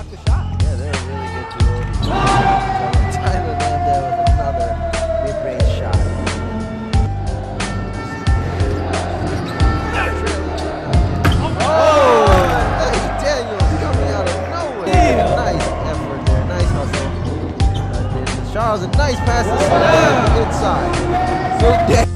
block the shot. Yeah, they're a really good duo. Tyler Landale with another mid-range shot. Oh! Hey, Daniels coming out of nowhere. Nice effort there. Nice hustle. Charles, a nice pass inside. So